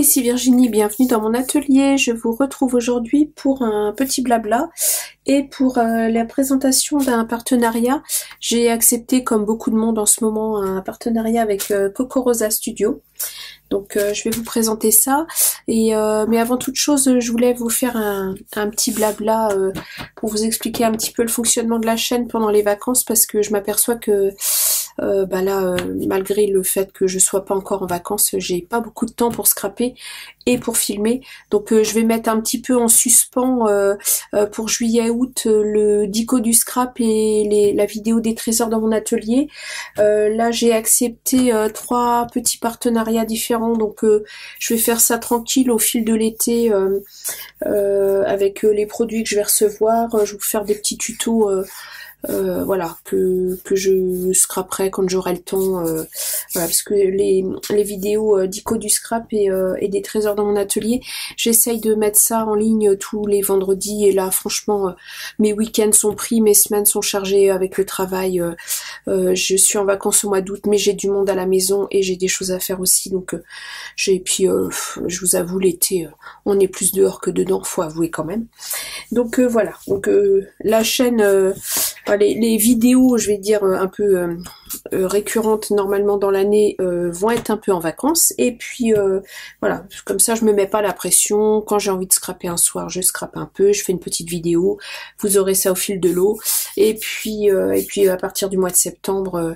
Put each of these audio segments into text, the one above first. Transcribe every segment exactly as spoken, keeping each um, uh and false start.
ici Virginie, bienvenue dans mon atelier. Je vous retrouve aujourd'hui pour un petit blabla et pour euh, la présentation d'un partenariat. J'ai accepté, comme beaucoup de monde en ce moment, un partenariat avec euh, Coco Rosa Studio. Donc euh, je vais vous présenter ça. Et euh, mais avant toute chose, je voulais vous faire un, un petit blabla euh, pour vous expliquer un petit peu le fonctionnement de la chaîne pendant les vacances, parce que je m'aperçois que Euh, bah là, euh, malgré le fait que je sois pas encore en vacances, j'ai pas beaucoup de temps pour scraper et pour filmer. Donc euh, je vais mettre un petit peu en suspens euh, euh, pour juillet-août euh, le dico du scrap et les, la vidéo des trésors dans mon atelier. Euh, là j'ai accepté euh, trois petits partenariats différents, donc euh, je vais faire ça tranquille au fil de l'été euh, euh, avec euh, les produits que je vais recevoir. Je vais vous faire des petits tutos euh, Euh, voilà, que, que je scraperai quand j'aurai le temps, euh, voilà, parce que les, les vidéos euh, d'ico du scrap et, euh, et des trésors dans mon atelier, j'essaye de mettre ça en ligne tous les vendredis, et là franchement euh, mes week-ends sont pris, mes semaines sont chargées avec le travail, euh, euh, je suis en vacances au mois d'août, mais j'ai du monde à la maison et j'ai des choses à faire aussi, donc euh, j'ai, puis euh, je vous avoue, l'été euh, on est plus dehors que dedans, faut avouer quand même. Donc euh, voilà, donc euh, la chaîne, euh, les, les vidéos, je vais dire un peu euh, euh, récurrentes normalement dans l'année, euh, vont être un peu en vacances, et puis euh, voilà, comme ça je me mets pas la pression. Quand j'ai envie de scraper un soir, je scrape un peu, je fais une petite vidéo, vous aurez ça au fil de l'eau, et puis euh, et puis à partir du mois de septembre, euh,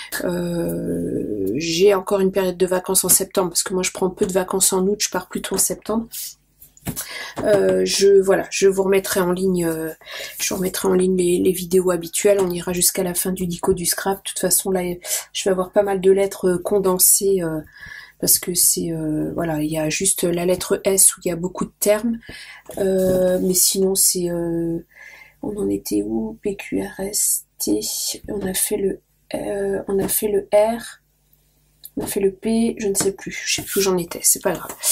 euh, j'ai encore une période de vacances en septembre, parce que moi je prends peu de vacances en août, je pars plutôt en septembre. Euh, je voilà, je vous remettrai en ligne, euh, je vous remettrai en ligne les, les vidéos habituelles. On ira jusqu'à la fin du dico du scrap. De toute façon, là, je vais avoir pas mal de lettres euh, condensées euh, parce que c'est euh, voilà, il y a juste la lettre S où il y a beaucoup de termes, euh, mais sinon c'est, euh, on en était où? P Q R S T. On a fait le, euh, on a fait le R, on a fait le P. Je ne sais plus, je sais plus où j'en étais. C'est pas grave.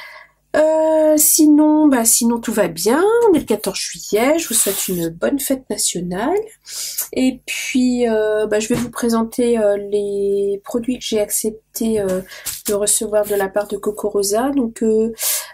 Euh, sinon, bah sinon tout va bien, on est le quatorze juillet, je vous souhaite une bonne fête nationale, et puis euh, bah, je vais vous présenter euh, les produits que j'ai accepté euh, de recevoir de la part de Coco Rosa. Donc euh,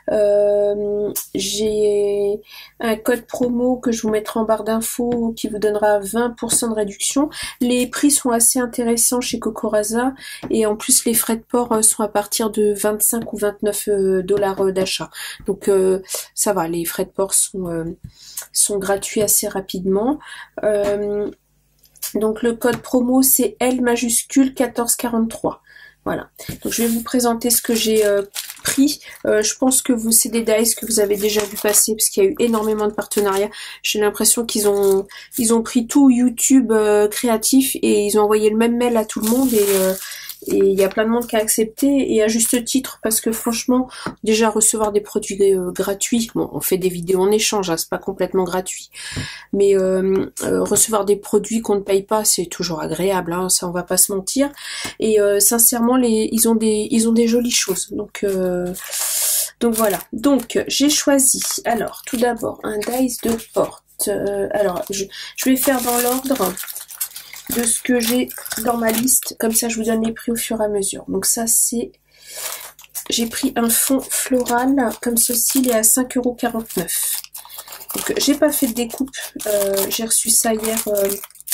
euh, j'ai un code promo que je vous mettrai en barre d'infos qui vous donnera vingt pour cent de réduction. Les prix sont assez intéressants chez Coco Rosa, et en plus les frais de port euh, sont à partir de vingt-cinq ou vingt-neuf dollars euh, d'achat. Donc euh, ça va, les frais de port sont, euh, sont gratuits assez rapidement. Euh, donc le code promo c'est L majuscule quatorze quarante-trois. Voilà, donc je vais vous présenter ce que j'ai euh, pris. Euh, je pense que vous, c'est des dice que vous avez déjà vu passer, parce qu'il y a eu énormément de partenariats. J'ai l'impression qu'ils ont ils ont pris tout YouTube euh, créatif et ils ont envoyé le même mail à tout le monde, et euh, et il y a plein de monde qui a accepté, et à juste titre, parce que franchement, déjà recevoir des produits euh, gratuits, bon, on fait des vidéos en échange, hein, c'est pas complètement gratuit, mais euh, euh, recevoir des produits qu'on ne paye pas, c'est toujours agréable, hein, ça on va pas se mentir. Et euh, sincèrement, les, ils ont des, ils ont des jolies choses. Donc, euh, donc voilà. Donc j'ai choisi. Alors tout d'abord un dice de porte. Euh, alors je, je vais faire dans l'ordre de ce que j'ai dans ma liste. Comme ça, je vous donne les prix au fur et à mesure. Donc ça c'est, j'ai pris un fond floral comme ceci. Il est à cinq euros quarante-neuf. Donc j'ai pas fait de découpe. Euh, j'ai reçu ça hier. Euh,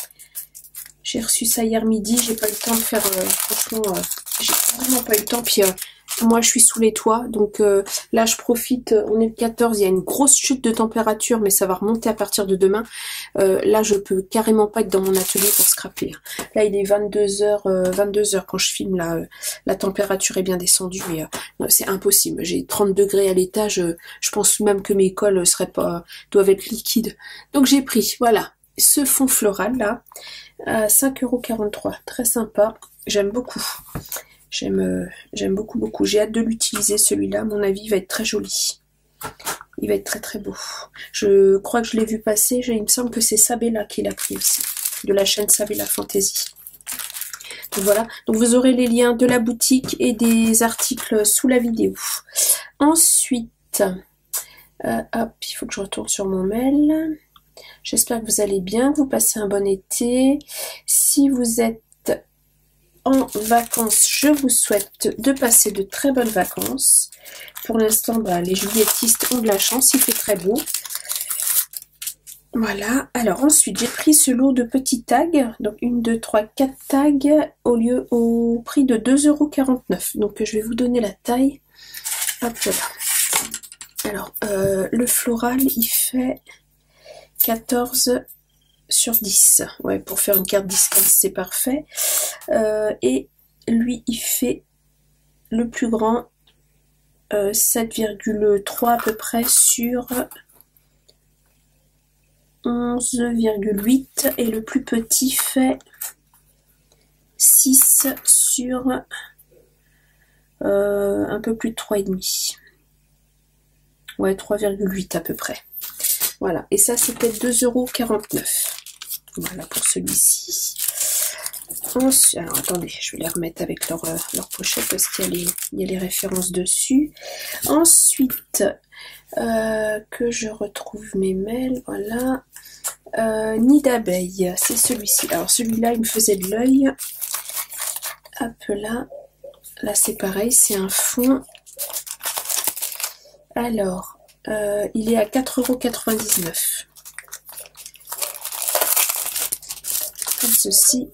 J'ai reçu ça hier midi, j'ai pas eu le temps de faire, euh, franchement, euh, j'ai vraiment pas eu le temps, puis euh, moi je suis sous les toits, donc euh, là je profite, on est le quatorze, il y a une grosse chute de température, mais ça va remonter à partir de demain. Euh, là je peux carrément pas être dans mon atelier pour scraper. Là il est vingt-deux heures, euh, vingt-deux heures quand je filme, là euh, la température est bien descendue, mais euh, c'est impossible, j'ai trente degrés à l'étage, euh, je pense même que mes cols seraient pas, doivent être liquides. Donc j'ai pris, voilà, ce fond floral là, à cinq euros quarante-trois, très sympa, j'aime beaucoup, j'aime euh, j'aime beaucoup beaucoup, j'ai hâte de l'utiliser celui-là, à mon avis il va être très joli, il va être très très beau. Je crois que je l'ai vu passer, il me semble que c'est Sabella qui l'a pris aussi, de la chaîne Sabella Fantasy. Donc voilà, donc vous aurez les liens de la boutique et des articles sous la vidéo. Ensuite, euh, hop, il faut que je retourne sur mon mail. J'espère que vous allez bien, vous passez un bon été. Si vous êtes en vacances, je vous souhaite de passer de très bonnes vacances. Pour l'instant, bah, les juliettistes ont de la chance, il fait très beau. Voilà, alors ensuite j'ai pris ce lot de petits tags, donc une, deux, trois, quatre tags au lieu au prix de deux euros quarante-neuf. Donc je vais vous donner la taille. Hop là. Alors euh, le floral il fait quatorze sur dix. Ouais, pour faire une carte discount c'est parfait. Euh, et lui il fait le plus grand euh, sept virgule trois à peu près sur onze virgule huit et le plus petit fait six sur euh, un peu plus de trois virgule cinq. Ouais, trois virgule huit à peu près. Voilà, et ça c'était deux euros quarante-neuf. Voilà pour celui-ci. Ensuite, alors attendez, je vais les remettre avec leur, leur pochette parce qu'il y a les, il y a les références dessus. Ensuite, euh, que je retrouve mes mails, voilà. Euh, nid d'abeille, c'est celui-ci. Alors celui-là, il me faisait de l'œil. Hop là. Là, c'est pareil, c'est un fond. Alors, euh, il est à quatre euros quatre-vingt-dix-neuf. Comme ceci.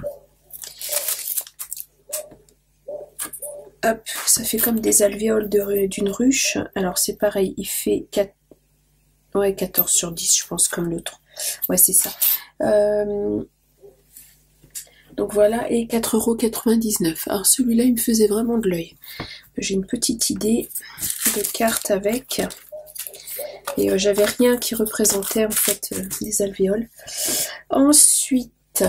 Hop, ça fait comme des alvéoles d'une ruche. Alors, c'est pareil, il fait quatre... ouais, quatorze sur dix, je pense, comme l'autre. Ouais, c'est ça. Euh, donc voilà, et quatre euros quatre-vingt-dix-neuf. Alors celui-là, il me faisait vraiment de l'œil. J'ai une petite idée de carte avec. Et euh, j'avais rien qui représentait en fait euh, des alvéoles. Ensuite,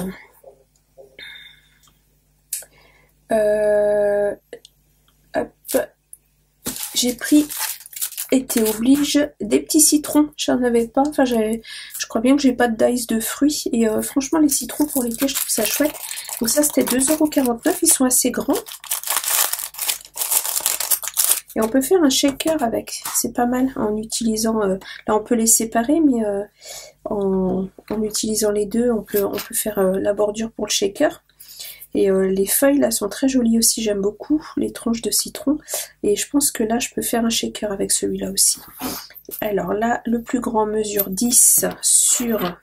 euh, hop, j'ai pris... été oblige des petits citrons, j'en avais pas, enfin j'avais, je crois bien que j'ai pas de dice de fruits et euh, franchement les citrons pour l'été je trouve ça chouette. Donc ça c'était deux euros quarante-neuf, ils sont assez grands et on peut faire un shaker avec, c'est pas mal en utilisant, euh, là on peut les séparer mais euh, en, en utilisant les deux on peut, on peut faire euh, la bordure pour le shaker. Et euh, les feuilles là sont très jolies aussi, j'aime beaucoup les tranches de citron. Et je pense que là je peux faire un shaker avec celui-là aussi. Alors là, le plus grand mesure dix sur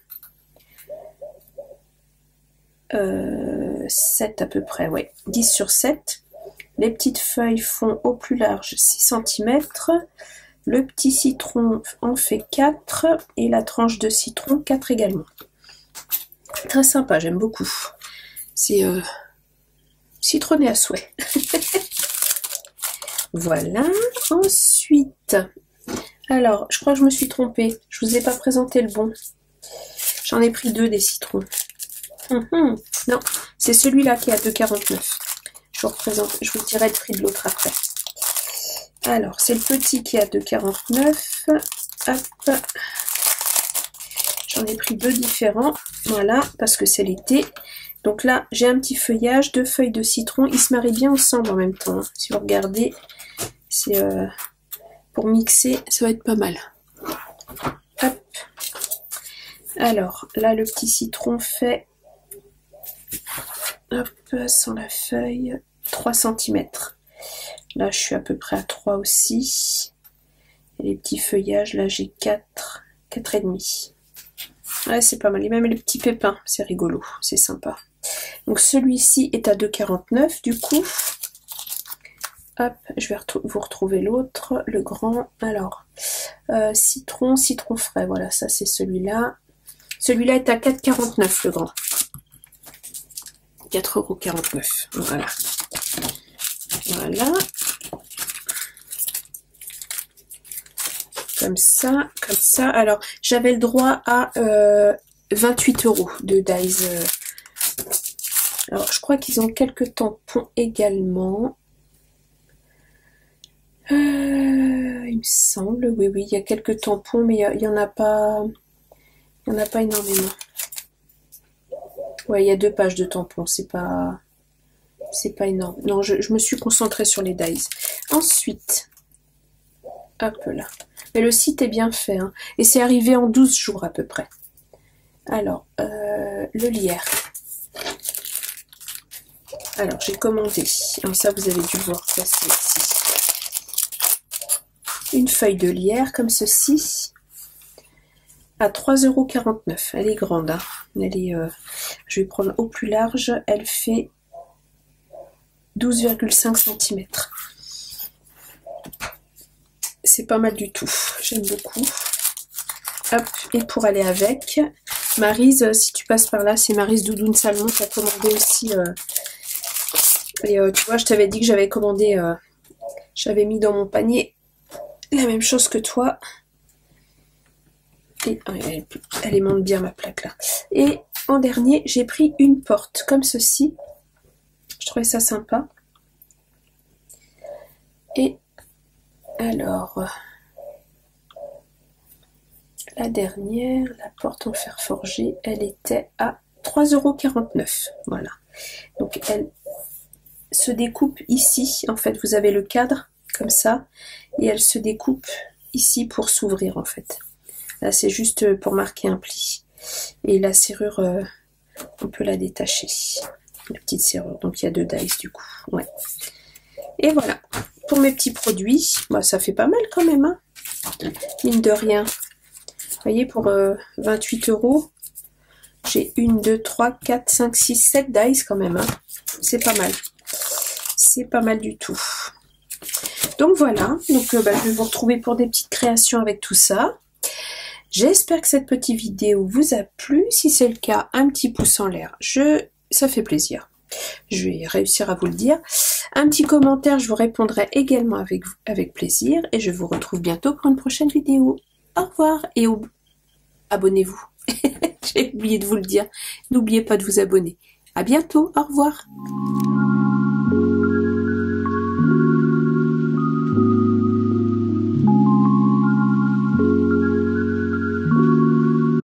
euh, sept à peu près, ouais, dix sur sept. Les petites feuilles font au plus large six centimètres. Le petit citron en fait quatre et la tranche de citron quatre également. Très sympa, j'aime beaucoup. C'est euh, citronné à souhait. Voilà. Ensuite, alors, je crois que je me suis trompée. Je vous ai pas présenté le bon. J'en ai pris deux des citrons. Hum, hum. Non, c'est celui-là qui est à deux quarante-neuf. Je vous représente, je vous dirai le prix de l'autre après. Alors, c'est le petit qui est à deux quarante-neuf. Hop. J'en ai pris deux différents. Voilà, parce que c'est l'été. Donc là, j'ai un petit feuillage, deux feuilles de citron. Ils se marient bien ensemble en même temps. Hein. Si vous regardez, c'est euh, pour mixer, ça va être pas mal. Hop. Alors, là, le petit citron fait, hop, sans la feuille, trois centimètres. Là, je suis à peu près à trois aussi. Et les petits feuillages, là, j'ai quatre, quatre et demi. Ouais, c'est pas mal. Et même les petits pépins, c'est rigolo, c'est sympa. Donc celui-ci est à deux quarante-neuf du coup. Hop, je vais retrou vous retrouver l'autre, le grand. Alors, euh, citron, citron frais, voilà, ça c'est celui-là. Celui-là est à quatre quarante-neuf le grand. quatre euros quarante-neuf, voilà. Voilà. Comme ça, comme ça. Alors, j'avais le droit à euh, vingt-huit euros de dies. Euh. Alors, je crois qu'ils ont quelques tampons également. Euh, il me semble, oui, oui, il y a quelques tampons, mais il n'y en a pas, il y en a pas énormément. Ouais, il y a deux pages de tampons, c'est pas, c'est pas énorme. Non, je, je me suis concentrée sur les dies. Ensuite, hop là. Mais le site est bien fait, hein, et c'est arrivé en douze jours à peu près. Alors, euh, le lierre. Alors, j'ai commandé. Alors, ça, vous avez dû le voir passer ici. une feuille de lierre comme ceci à trois euros quarante-neuf. Elle est grande, hein. Elle est, euh, je vais prendre au plus large, elle fait douze virgule cinq centimètres. C'est pas mal du tout, j'aime beaucoup. Hop, et pour aller avec, Maryse, si tu passes par là, c'est Maryse Doudoune Salmon qui a commandé aussi. Euh, et euh, tu vois, je t'avais dit que j'avais commandé, euh, j'avais mis dans mon panier la même chose que toi. Et elle, elle aimante bien ma plaque là. Et en dernier, j'ai pris une porte comme ceci. Je trouvais ça sympa. Et alors, la dernière, la porte en fer forgé, elle était à trois euros quarante-neuf. Voilà. Donc elle se découpe ici. En fait, vous avez le cadre comme ça. Et elle se découpe ici pour s'ouvrir en fait. Là, c'est juste pour marquer un pli. Et la serrure, euh, on peut la détacher. La petite serrure. Donc, il y a deux dice du coup. Ouais. Et voilà. Pour mes petits produits, bah, ça fait pas mal quand même. Hein, mine de rien. Vous voyez, pour euh, vingt-huit euros, j'ai une, deux, trois, quatre, cinq, six, sept dice quand même. Hein. C'est pas mal. C'est pas mal du tout. Donc, voilà. Donc, euh, bah, je vais vous retrouver pour des petites créations avec tout ça. J'espère que cette petite vidéo vous a plu. Si c'est le cas, un petit pouce en l'air, je, ça fait plaisir. Je vais réussir à vous le dire. Un petit commentaire, je vous répondrai également avec, avec plaisir. Et je vous retrouve bientôt pour une prochaine vidéo. Au revoir et abonnez-vous. J'ai oublié de vous le dire. N'oubliez pas de vous abonner. À bientôt. Au revoir.